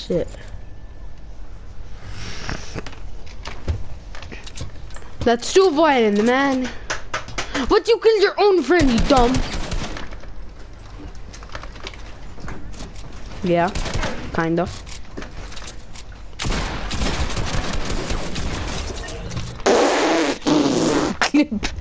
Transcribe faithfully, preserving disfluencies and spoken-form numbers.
shit. That's too violent, man. But you killed your own friend, you dumb. Yeah, kind of. Clip.